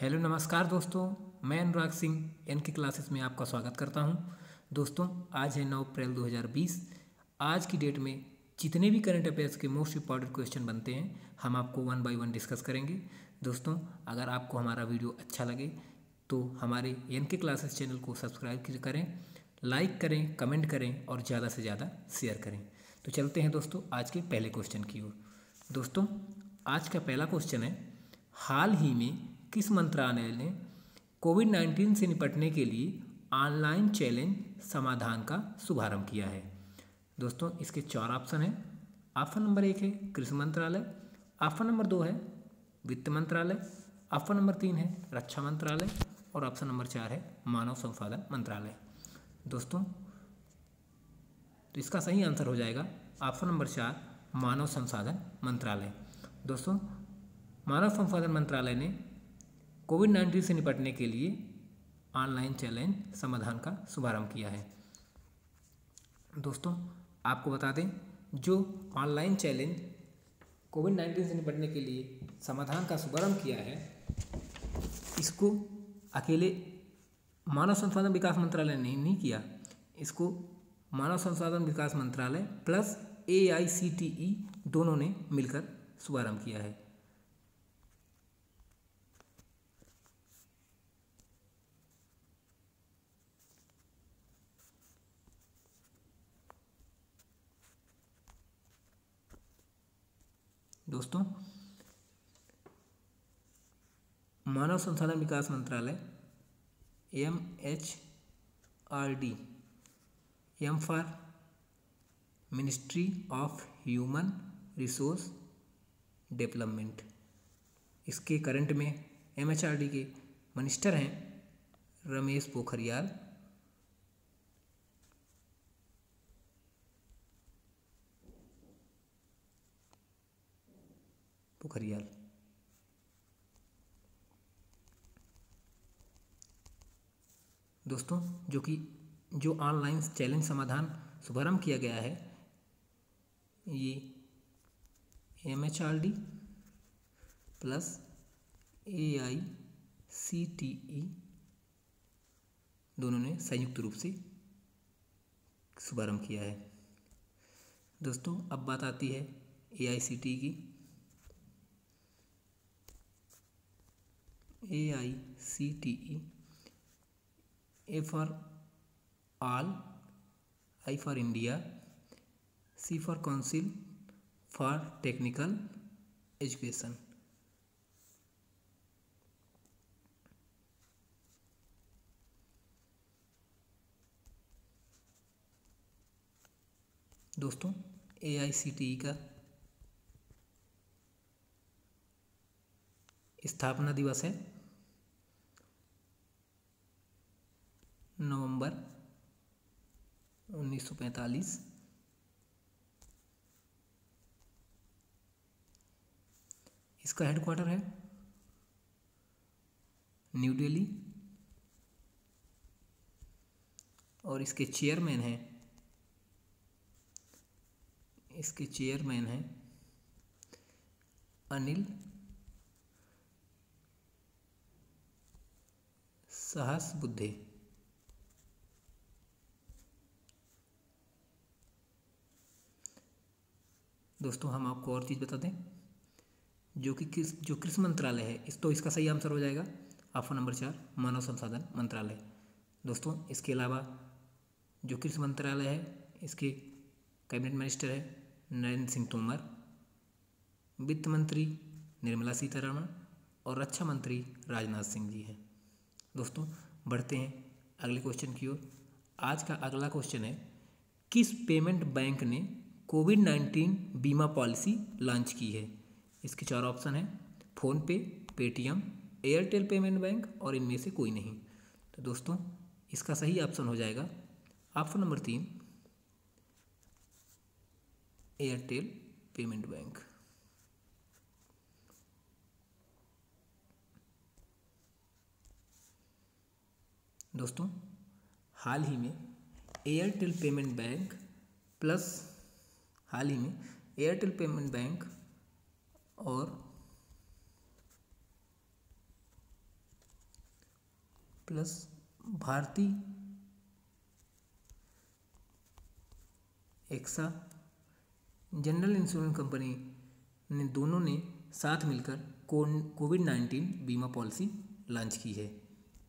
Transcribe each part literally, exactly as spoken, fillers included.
Hello नमस्कार दोस्तों, मैं Anurag Singh N K classes में आपका स्वागत करता हूं। दोस्तों, आज है नौ अप्रैल दो हज़ार बीस। आज की डेट में जितने भी करंट अफेयर्स के मोस्ट इंपॉर्टेंट क्वेश्चन बनते हैं हम आपको वन बाय वन डिस्कस करेंगे। दोस्तों, अगर आपको हमारा वीडियो अच्छा लगे तो हमारे एन के क्लासेस चैनल को सब्सक्राइब करें, लाइक करें, कमेंट करें और ज़्यादा से ज़्यादा शेयर करें। तो चलते हैं दोस्तों आज के पहले क्वेश्चन की ओर। दोस्तों, आज का पहला क्वेश्चन है, हाल ही में किस मंत्रालय ने कोविड नाइन्टीन से निपटने के लिए ऑनलाइन चैलेंज समाधान का शुभारंभ किया है। दोस्तों, इसके चार ऑप्शन हैं। ऑप्शन नंबर एक है कृषि मंत्रालय, ऑप्शन नंबर दो है वित्त मंत्रालय, ऑप्शन नंबर तीन है रक्षा मंत्रालय और ऑप्शन नंबर चार है मानव संसाधन मंत्रालय। दोस्तों, तो इसका सही आंसर हो जाएगा ऑप्शन नंबर चार, मानव संसाधन मंत्रालय। दोस्तों, मानव संसाधन मंत्रालय ने कोविड नाइन्टीन से निपटने के लिए ऑनलाइन चैलेंज समाधान का शुभारंभ किया है। दोस्तों, आपको बता दें, जो ऑनलाइन चैलेंज कोविड नाइन्टीन से निपटने के लिए समाधान का शुभारंभ किया है, इसको अकेले मानव संसाधन विकास मंत्रालय ने नहीं किया। इसको मानव संसाधन विकास मंत्रालय plus A I C T E दोनों ने मिलकर शुभारंभ किया है। दोस्तों, मानव संसाधन विकास मंत्रालय M H R D, M for ministry of human resource development. इसके करंट में एम एच आर डी के मिनिस्टर हैं रमेश पोखरियाल। पोखरियाल दोस्तों, जो कि जो ऑनलाइन चैलेंज समाधान शुभारंभ किया गया है, ये M H R D plus A I C T E दोनों ने संयुक्त रूप से शुभारंभ किया है। दोस्तों, अब बात आती है ए आई सी टी ई की। A I C T E, A for all, I for India, C for council for technical education. दोस्तों, ए आई सी टी ई का स्थापना दिवस है नवंबर उन्नीस सौ पैंतालीस। इसका हेडक्वार्टर है न्यू दिल्ली और इसके चेयरमैन हैं इसके चेयरमैन हैं अनिल सहस्रबुद्धे। दोस्तों, हम आपको और चीज़ बता दें, जो कि किस जो कृषि मंत्रालय है, इस तो इसका सही आंसर हो जाएगा ऑप्शन नंबर चार, मानव संसाधन मंत्रालय। दोस्तों, इसके अलावा जो कृषि मंत्रालय है, इसके कैबिनेट मिनिस्टर है नरेंद्र सिंह तोमर, वित्त मंत्री निर्मला सीतारमण और रक्षा मंत्री राजनाथ सिंह जी हैं। दोस्तों, बढ़ते हैं अगले क्वेश्चन की ओर। आज का अगला क्वेश्चन है, किस पेमेंट बैंक ने कोविड नाइन्टीन बीमा पॉलिसी लॉन्च की है? इसके चार ऑप्शन हैं, PhonePe, Paytm, Airtel payment bank और इनमें से कोई नहीं। तो दोस्तों, इसका सही ऑप्शन हो जाएगा ऑप्शन नंबर तीन, एयरटेल पेमेंट बैंक। दोस्तों, हाल ही में एयरटेल पेमेंट बैंक प्लस हाल ही में एयरटेल पेमेंट बैंक और plus Bharti AXA general insurance company ने दोनों ने साथ मिलकर कोविड नाइन्टीन बीमा पॉलिसी लॉन्च की है।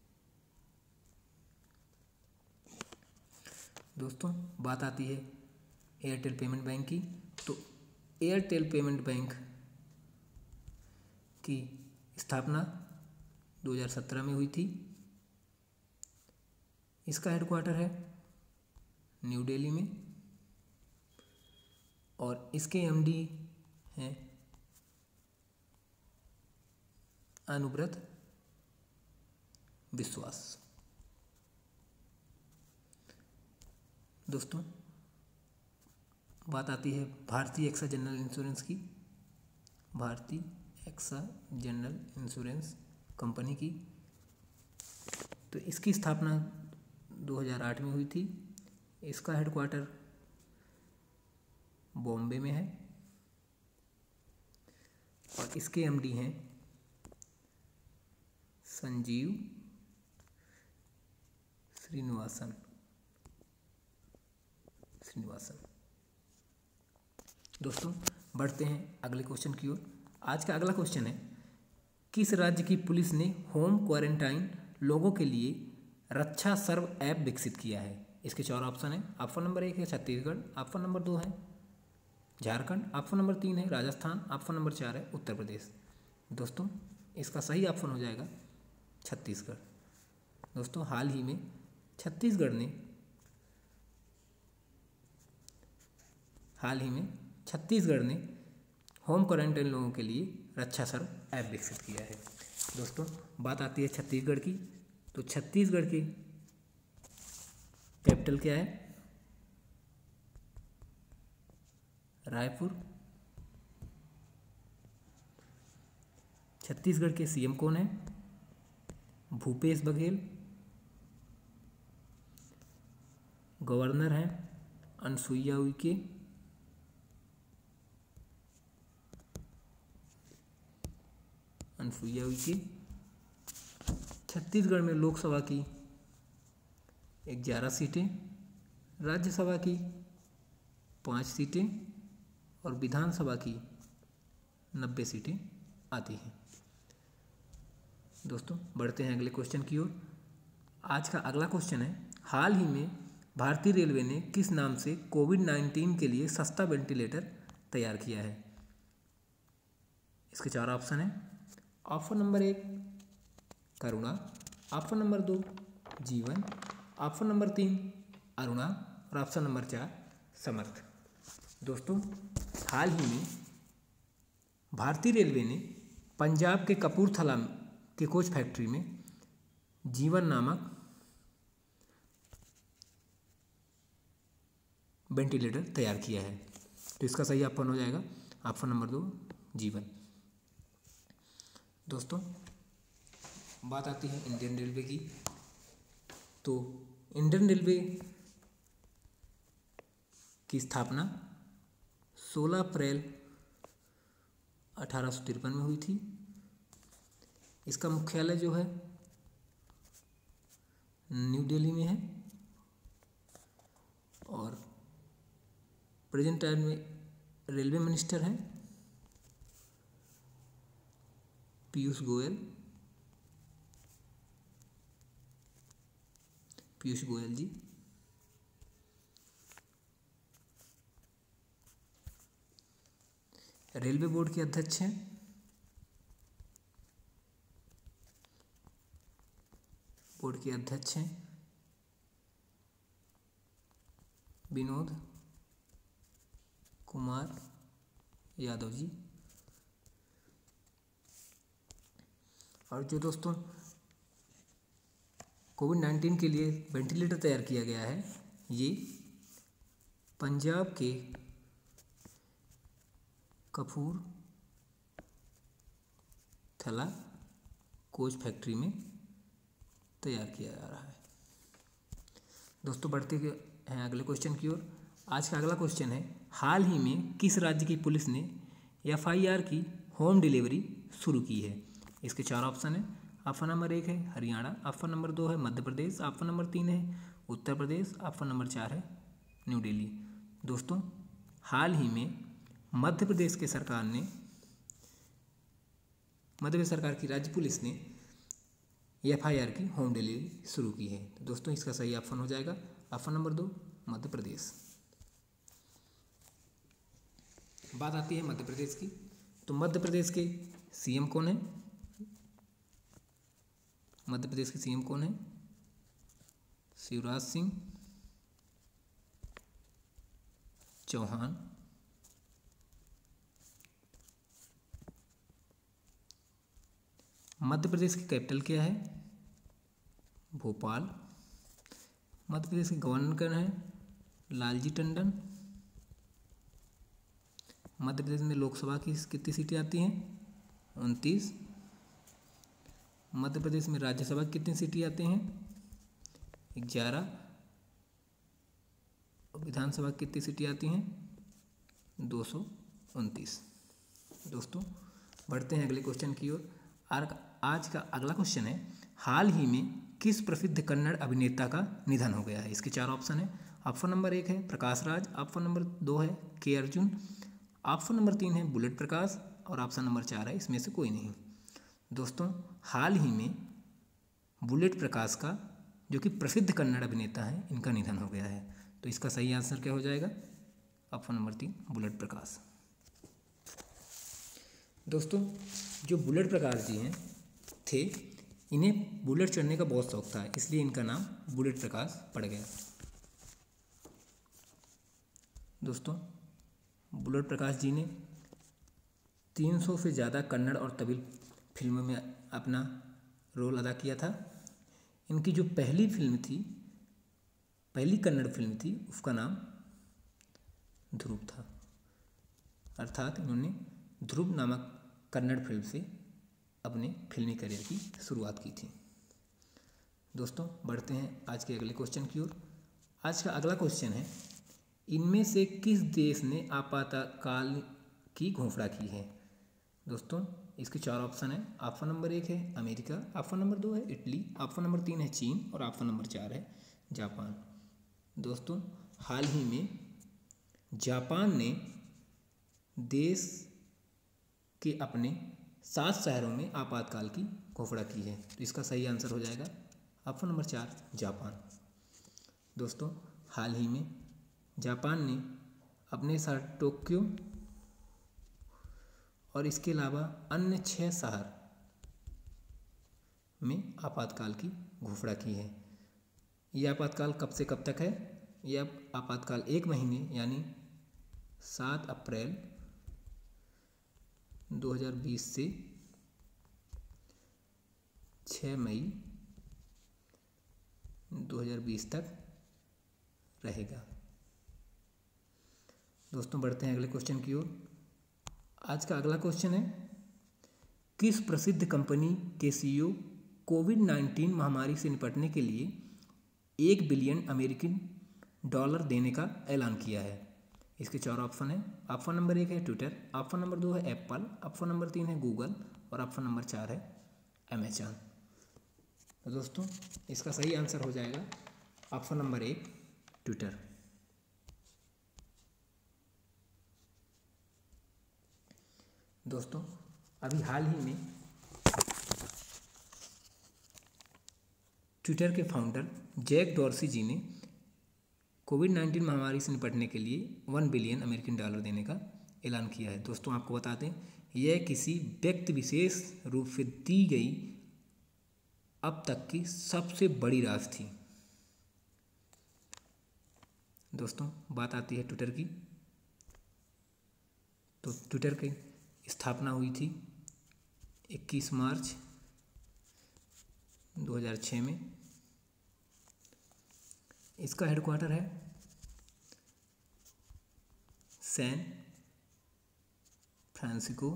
दोस्तों बात आती है एयरटेल पेमेंट बैंक की। तो एयरटेल पेमेंट बैंक की स्थापना दो हज़ार सत्रह में हुई थी। इसका हेडक्वार्टर है न्यू दिल्ली में और इसके एमडी हैं अनुव्रत विश्वास। दोस्तों बात आती है भारतीय एक्सा जनरल इंश्योरेंस की। भारतीय एक्सा जनरल इंश्योरेंस कंपनी की तो इसकी स्थापना दो हज़ार आठ में हुई थी। इसका हेडक्वार्टर बॉम्बे में है और इसके एमडी हैं संजीव श्रीनिवासन श्रीनिवासन दोस्तों बढ़ते हैं अगले क्वेश्चन की ओर। आज का अगला क्वेश्चन है, किस राज्य की पुलिस ने होम क्वारंटाइन लोगों के लिए रक्षा सर्व ऐप विकसित किया है? इसके चार ऑप्शन है। ऑप्शन नंबर एक है छत्तीसगढ़, ऑप्शन नंबर दो है झारखंड, ऑप्शन नंबर तीन है राजस्थान, ऑप्शन नंबर चार है उत्तर प्रदेश। दोस्तों इसका सही ऑप्शन हो जाएगा छत्तीसगढ़। दोस्तों हाल ही में छत्तीसगढ़ ने हाल ही में छत्तीसगढ़ ने होम क्वारंटाइन लोगों के लिए रक्षा सर्व ऐप विकसित किया है। दोस्तों बात आती है छत्तीसगढ़ की। तो छत्तीसगढ़ की कैपिटल क्या है? रायपुर। छत्तीसगढ़ के सीएम कौन है? भूपेश बघेल। गवर्नर हैं अनसुईया उइके। अनसुईया उइके। छत्तीसगढ़ में लोकसभा की ग्यारह सीटें, राज्यसभा की पाँच सीटें और विधानसभा की नब्बे सीटें आती हैं। दोस्तों बढ़ते हैं अगले क्वेश्चन की ओर। आज का अगला क्वेश्चन है, हाल ही में भारतीय रेलवे ने किस नाम से कोविड नाइन्टीन के लिए सस्ता वेंटिलेटर तैयार किया है? इसके चार ऑप्शन हैं। ऑप्शन नंबर एक करुणा, ऑप्शन नंबर दो जीवन, ऑप्शन नंबर तीन अरुणा और ऑप्शन नंबर चार समर्थ। दोस्तों हाल ही में भारतीय रेलवे ने पंजाब के कपूरथला के कोच फैक्ट्री में जीवन नामक वेंटिलेटर तैयार किया है। तो इसका सही ऑप्शन हो जाएगा ऑप्शन नंबर दो जीवन। दोस्तों बात आती है इंडियन रेलवे की। तो इंडियन रेलवे की स्थापना सोलह अप्रैल अठारह सौ तिरपन में हुई थी। इसका मुख्यालय जो है न्यू दिल्ली में है और प्रेजेंट टाइम में रेलवे मिनिस्टर हैं पीयूष गोयल पीयूष गोयल जी। रेलवे बोर्ड के अध्यक्ष हैं बोर्ड के अध्यक्ष हैं विनोद कुमार यादव जी। और जो दोस्तों कोविड नाइन्टीन के लिए वेंटिलेटर तैयार किया गया है, ये पंजाब के कपूर थला कोच फैक्ट्री में तैयार किया जा रहा है। दोस्तों बढ़ते हैं अगले क्वेश्चन की ओर। आज का अगला क्वेश्चन है, हाल ही में किस राज्य की पुलिस ने एफ आई आर की होम डिलीवरी शुरू की है? इसके चार ऑप्शन हैं। ऑप्शन नंबर एक है हरियाणा, ऑप्शन नंबर दो है मध्य प्रदेश, ऑप्शन नंबर तीन है उत्तर प्रदेश, ऑप्शन नंबर चार है न्यू दिल्ली। दोस्तों हाल ही में मध्य प्रदेश के सरकार ने मध्य प्रदेश सरकार की राज्य पुलिस ने एफ आई आर की होम डिलीवरी शुरू की है। तो दोस्तों इसका सही ऑप्शन हो जाएगा ऑप्शन नंबर दो मध्य प्रदेश। बात आती है मध्य प्रदेश की, तो मध्य प्रदेश के सीएम कौन है? मध्य प्रदेश के सीएम कौन है? शिवराज सिंह चौहान। मध्य प्रदेश की कैपिटल क्या है? भोपाल। मध्य प्रदेश के गवर्नर कौन है? लालजी टंडन। मध्य प्रदेश में लोकसभा की कितनी सीटें आती हैं? उनतीस। मध्य प्रदेश में राज्यसभा की कितनी सीटें आती हैं? ग्यारह। और विधानसभा की कितनी सीटें आती हैं? दो सौ उनतीस। दोस्तों बढ़ते हैं अगले क्वेश्चन की ओर। आज का अगला क्वेश्चन है, हाल ही में किस प्रसिद्ध कन्नड़ अभिनेता का निधन हो गया है? इसके चार ऑप्शन है। ऑप्शन नंबर एक है प्रकाश राज, ऑप्शन नंबर दो है के अर्जुन, ऑप्शन नंबर तीन है बुलेट प्रकाश और ऑप्शन नंबर चार है इसमें से कोई नहीं। दोस्तों हाल ही में बुलेट प्रकाश का, जो कि प्रसिद्ध कन्नड़ अभिनेता हैं, इनका निधन हो गया है। तो इसका सही आंसर क्या हो जाएगा? ऑप्शन नंबर तीन बुलेट प्रकाश। दोस्तों जो बुलेट प्रकाश जी हैं थे, इन्हें बुलेट चढ़ने का बहुत शौक था, इसलिए इनका नाम बुलेट प्रकाश पड़ गया। दोस्तों बुलेट प्रकाश जी ने तीन सौ से ज़्यादा कन्नड़ और तमिल फिल्मों में अपना रोल अदा किया था। इनकी जो पहली फिल्म थी, पहली कन्नड़ फिल्म थी, उसका नाम ध्रुव था। अर्थात इन्होंने ध्रुव नामक कन्नड़ फिल्म से अपने फिल्मी करियर की शुरुआत की थी। दोस्तों बढ़ते हैं आज के अगले क्वेश्चन की ओर। आज का अगला क्वेश्चन है, इनमें से किस देश ने आपातकाल की घोषणा की है? दोस्तों इसके चार ऑप्शन है। ऑप्शन नंबर एक है अमेरिका, ऑप्शन नंबर दो है इटली, ऑप्शन नंबर तीन है चीन और ऑप्शन नंबर चार है जापान। दोस्तों हाल ही में जापान ने देश के अपने सात शहरों में आपातकाल की घोषणा की है। तो इसका सही आंसर हो जाएगा ऑप्शन नंबर चार जापान। दोस्तों हाल ही में जापान ने अपने शहर टोक्यो और इसके अलावा अन्य छः शहर में आपातकाल की घोषणा की है। यह आपातकाल कब से कब तक है? यह आपातकाल एक महीने यानी सात अप्रैल दो हज़ार बीस से छः मई दो हज़ार बीस तक रहेगा। दोस्तों बढ़ते हैं अगले क्वेश्चन की ओर। आज का अगला क्वेश्चन है, किस प्रसिद्ध कंपनी के सीईओ कोविड नाइन्टीन महामारी से निपटने के लिए एक बिलियन अमेरिकन डॉलर देने का ऐलान किया है? इसके चार ऑप्शन है। ऑप्शन नंबर एक है ट्विटर, ऑप्शन नंबर दो है एप्पल, ऑप्शन नंबर तीन है गूगल और ऑप्शन नंबर चार है अमेजॉन। तो दोस्तों इसका सही आंसर हो जाएगा ऑप्शन नंबर एक ट्विटर। दोस्तों अभी हाल ही में ट्विटर के फाउंडर जैक डॉर्सी जी ने कोविड नाइन्टीन महामारी से निपटने के लिए वन बिलियन अमेरिकन डॉलर देने का ऐलान किया है। दोस्तों आपको बता दें, यह किसी व्यक्ति विशेष रूप से दी गई अब तक की सबसे बड़ी राशि थी। दोस्तों बात आती है ट्विटर की, तो ट्विटर की स्थापना हुई थी इक्कीस मार्च दो हज़ार छह में। इसका हेडक्वार्टर है सैन फ्रांसिस्को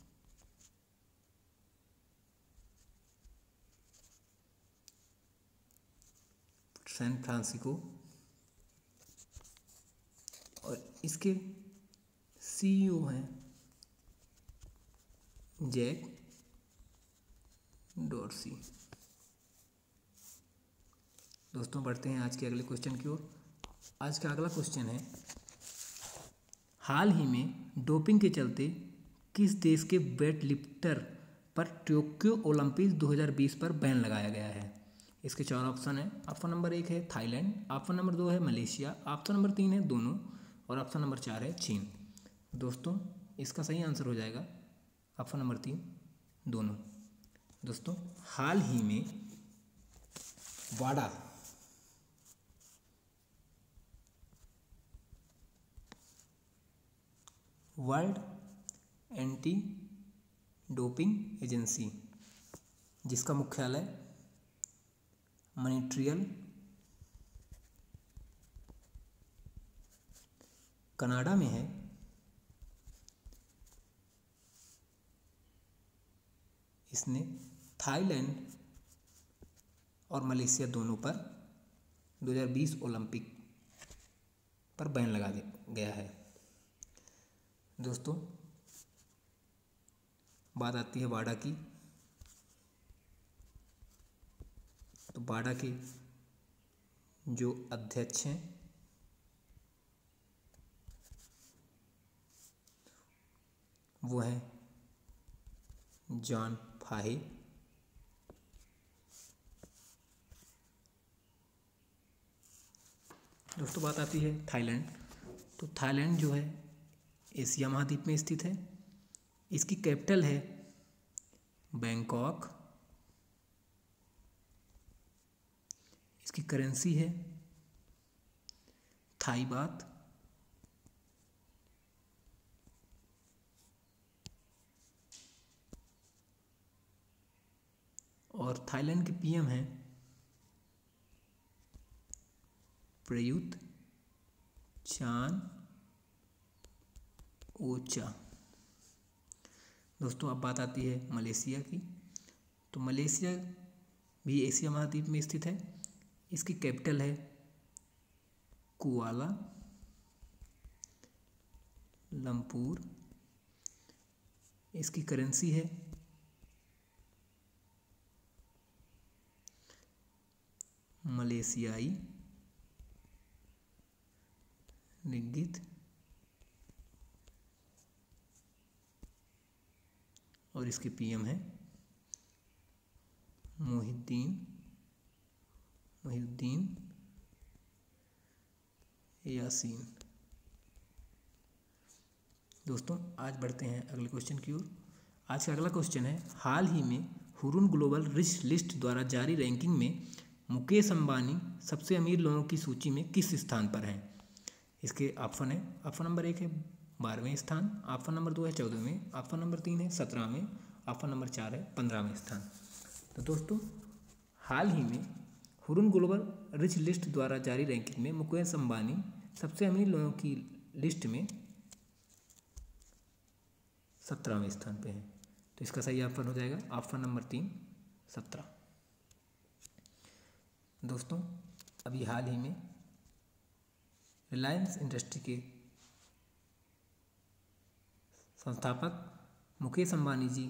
सैन फ्रांसिस्को और इसके सीईओ हैं जैक डोर्सी। दोस्तों बढ़ते हैं आज के अगले क्वेश्चन की ओर। आज का अगला क्वेश्चन है, हाल ही में डोपिंग के चलते किस देश के वेट लिफ्टर पर टोक्यो ओलंपिक दो हज़ार बीस पर बैन लगाया गया है? इसके चार ऑप्शन है। ऑप्शन नंबर एक है थाईलैंड, ऑप्शन नंबर दो है मलेशिया, ऑप्शन नंबर तीन है दोनों और ऑप्शन नंबर चार है चीन। दोस्तों इसका सही आंसर हो जाएगा ऑप्शन नंबर तीन, दोनों। दोस्तों हाल ही में वाडा वर्ल्ड एंटी डोपिंग एजेंसी, जिसका मुख्यालय मॉन्ट्रियल कनाडा में है, इसने थाईलैंड और मलेशिया दोनों पर दो हज़ार बीस ओलंपिक पर बैन लगा गया है। दोस्तों बात आती है वाडा की। तो वाडा के जो अध्यक्ष हैं वो हैं जॉन फाहे। दोस्तों बात आती है थाईलैंड। तो थाईलैंड जो है एशिया महाद्वीप में स्थित है। इसकी कैपिटल है बैंकॉक। इसकी करेंसी है थाई बात। और थाईलैंड के पीएम हैं प्रयुत चान ओचा। दोस्तों अब बात आती है मलेशिया की। तो मलेशिया भी एशिया महाद्वीप में स्थित है। इसकी कैपिटल है कुआला लंपुर। इसकी करेंसी है मलेशियाई रिंगित। और इसके पीएम है मोहिद्दीन मोहिद्दीन यासीन। दोस्तों आज बढ़ते हैं अगले क्वेश्चन की ओर। आज का अगला क्वेश्चन है, हाल ही में हुरुन ग्लोबल रिच लिस्ट द्वारा जारी रैंकिंग में मुकेश अंबानी सबसे अमीर लोगों की सूची में किस स्थान पर हैं? इसके ऑप्शन है। ऑप्शन नंबर एक है बारहवें स्थान, ऑप्शन नंबर दो है चौदहवें, ऑप्शन नंबर तीन है सत्रहवें, ऑप्शन नंबर चार है पंद्रहवें स्थान। तो दोस्तों हाल ही में हुरुन ग्लोबल रिच लिस्ट द्वारा जारी रैंकिंग में मुकेश अंबानी सबसे अमीर लोगों की लिस्ट में सत्रहवें स्थान पे है। तो इसका सही ऑप्शन हो जाएगा ऑप्शन नंबर तीन, सत्रह। दोस्तों अभी हाल ही में रिलायंस इंडस्ट्री के संस्थापक मुकेश अंबानी जी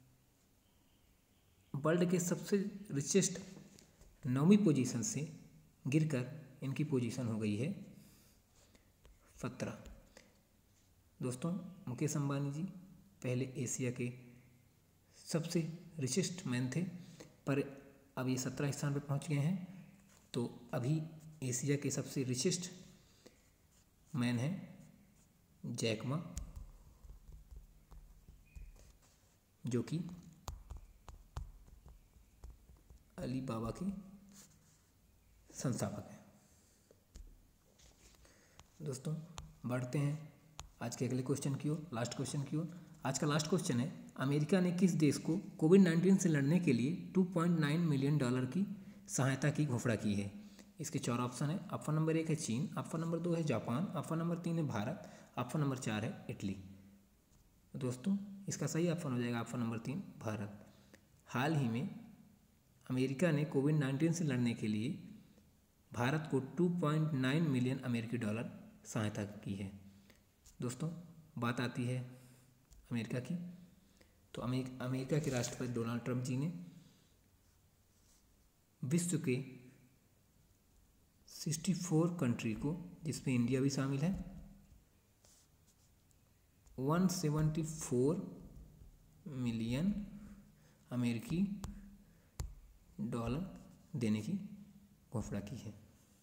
वर्ल्ड के सबसे रिचेस्ट नौवीं पोजीशन से गिरकर इनकी पोजीशन हो गई है सत्रह। दोस्तों मुकेश अंबानी जी पहले एशिया के सबसे रिचेस्ट मैन थे, पर अब ये सत्रह स्थान पर पहुंच गए हैं। तो अभी एशिया के सबसे रिचेस्ट मैन हैं जैक मा, जो कि अलीबाबा के संस्थापक हैं। दोस्तों बढ़ते हैं आज के अगले क्वेश्चन की ओर, लास्ट क्वेश्चन की ओर। आज का लास्ट क्वेश्चन है, अमेरिका ने किस देश को कोविड नाइन्टीन से लड़ने के लिए दो पॉइंट नौ मिलियन डॉलर की सहायता की घोषणा की है? इसके चार ऑप्शन है। ऑप्शन नंबर एक है चीन, ऑप्शन नंबर दो है जापान, ऑप्शन नंबर तीन है भारत, ऑप्शन नंबर चार है इटली। दोस्तों इसका सही ऑप्शन हो जाएगा ऑप्शन नंबर तीन, भारत। हाल ही में अमेरिका ने कोविड नाइन्टीन से लड़ने के लिए भारत को दो पॉइंट नौ मिलियन अमेरिकी डॉलर सहायता की है। दोस्तों बात आती है अमेरिका की। तो अमेरिका के राष्ट्रपति डोनाल्ड ट्रंप जी ने विश्व के चौंसठ कंट्री को, जिसमें इंडिया भी शामिल है, एक सौ चौहत्तर मिलियन अमेरिकी डॉलर देने की घोषणा की है।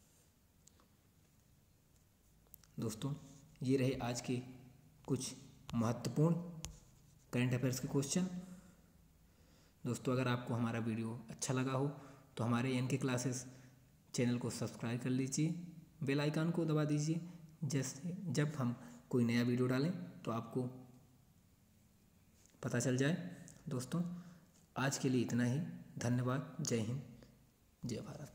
दोस्तों, ये रहे आज के कुछ महत्वपूर्ण करंट अफेयर्स के क्वेश्चन। दोस्तों, अगर आपको हमारा वीडियो अच्छा लगा हो तो हमारे एन के क्लासेस चैनल को सब्सक्राइब कर लीजिए, बेल आइकन को दबा दीजिए, जैसे जब हम कोई नया वीडियो डालें तो आपको पता चल जाए। दोस्तों, आज के लिए इतना ही। धन्यवाद। जय हिंद, जय भारत।